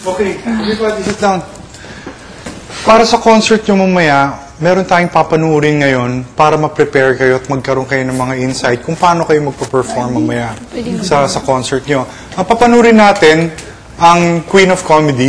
Okay, everybody sit down. Para sa concert nyo mamaya, meron tayong papanurin ngayon para ma-prepare kayo at magkaroon kayo ng mga insight kung paano kayo magpa-perform mamaya sa concert nyo. Ang papanurin natin, ang Queen of Comedy.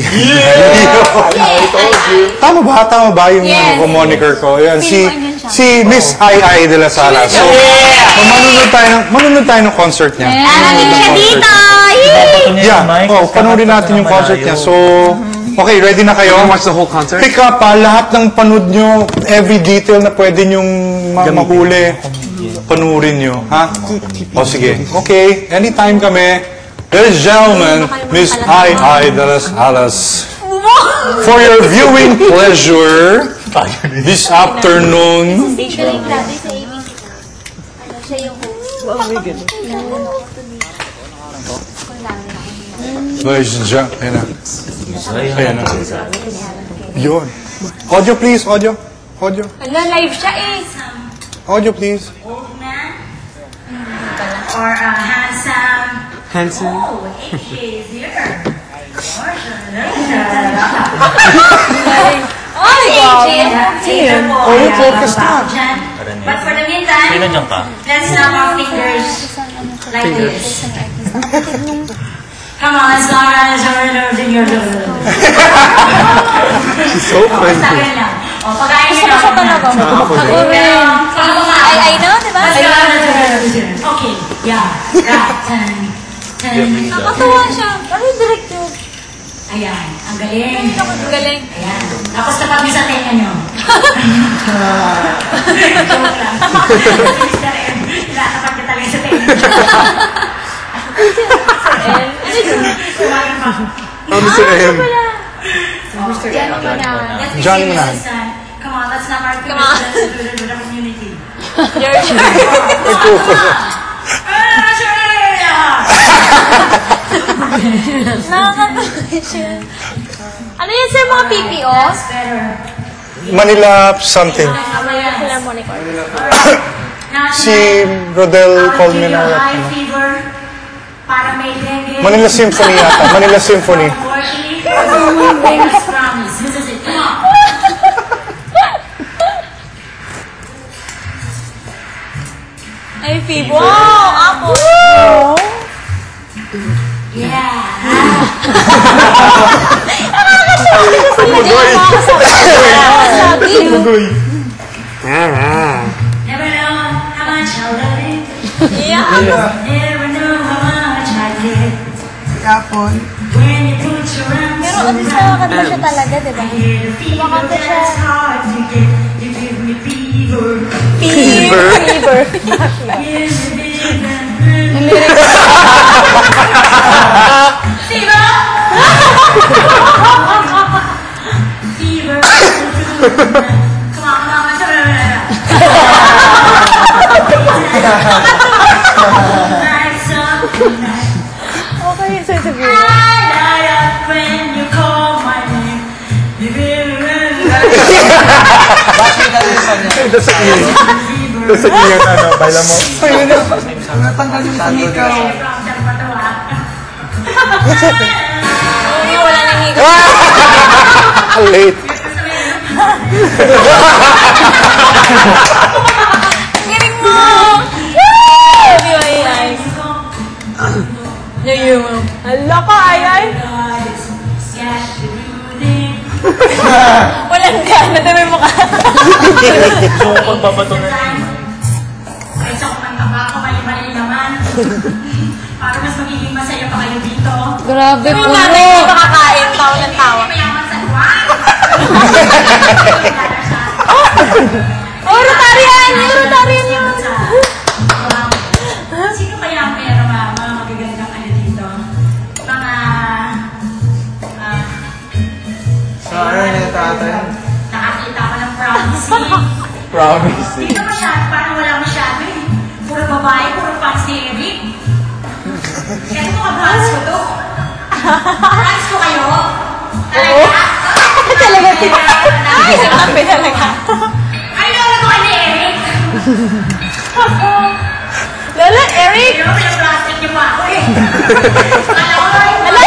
Tama ba? Tama ba yung moniker ko? Yan, si Miss Ai de la Sala. So, manunod tayo ng concert niya. Nandito siya dito! Yeah, panurin natin yung concert niya. So, okay, ready na kayo? Watch the whole concert? Pick up lahat ng panood nyo, every detail na pwede nyong mahuli, panurin nyo. Ha? O sige. Okay, anytime kami. Ladies and gentlemen, Miss Ai de las Alas. For your viewing pleasure, this afternoon. Ladies and gentlemen, ayan na. Yun. Audio please, audio. Audio. Ala, live siya eh. Audio please. Old man? Or handsome? Handsome. Oh, he's here. Oh, you focus na. But for the meantime, let's snap our fingers like this. Come on, let's not run as our in your She's so funny. O, pag-ayin nyo lang. Ako rin. I know, diba? Okay, yeah. Nakatawa siya. Ano yung director? Ayan, ang galing. Ang galing. Ayan. Tapos kapag nyo sa tenga nyo. Joke lang. Kapag nyo talaga sa tenga nyo. Mr. M. Johnny Manan. Come on, let's not argue with the community. Ano yan sa mga PPO? Manila something. Si Rodel Colmenar. Manila Symphony yata. Manila Symphony. Ay, Phoebe. Wow! Ako! Yeah! Never know how much I love you. Yeah! Never know how much I get. Kapon. When you put your arms Pero ano sa kanta siya talaga, di ba? Kumakanta siya. You give me fever. Fever. Fever. Fever. Fever. Come on, come on. Okay, so it's a good. I light up when you call my name. Nasa iyo na, baila mo. Ayun na. Natanggal yung panikaw. Uy, wala nang higo. Late. Galing mo! Woo! Hala ka, ay! Walang gana, dami mo ka. Gusto ko pagbabato na. Kahit sa kumanta ba ako, mali-mali naman. Para mas magiging masaya pa kayo dito. Grabe po. Yung Hindi makakain, tawa ng tawa. mayaman sa luwan. Oh, Rotarian! Yung Rotarian yun! Sino kaya ang meron mga magagandang ano dito? Mga... Sorry na tatay. nakakita ko ng promising. Promise. Dito masyado, parang wala masyado eh. Puro babae, puro fans ni Eric. Kaya mga fans ko to. Fans ko kayo. Talaga? Talaga sila. Ay, sabi talaga. Ay, lola ko ni Eric. Lola, Eric! Pero pinaplastic niyo pa ako eh. Alam ko, Hala,